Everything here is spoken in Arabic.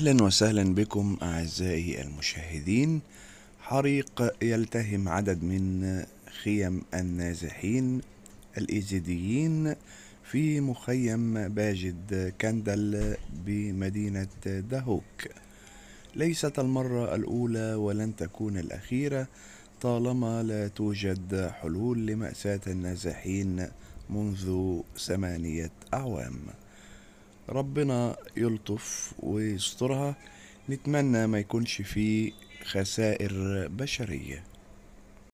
أهلا وسهلا بكم أعزائي المشاهدين. حريق يلتهم عدد من خيم النازحين الإيزيديين في مخيم باجد كندل بمدينة دهوك. ليست المرة الأولى ولن تكون الأخيرة طالما لا توجد حلول لمأساة النازحين منذ 8 أعوام. ربنا يلطف ويسترها. نتمنى ما يكونش فيه خسائر بشرية.